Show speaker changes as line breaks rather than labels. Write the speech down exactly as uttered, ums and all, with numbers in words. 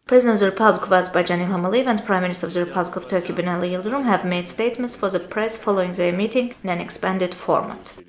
President of the Republic of Azerbaijan Ilham Aliyev and Prime Minister of the Republic of Turkey Binali Yildirim have made statements for the press following their meeting in an expanded format.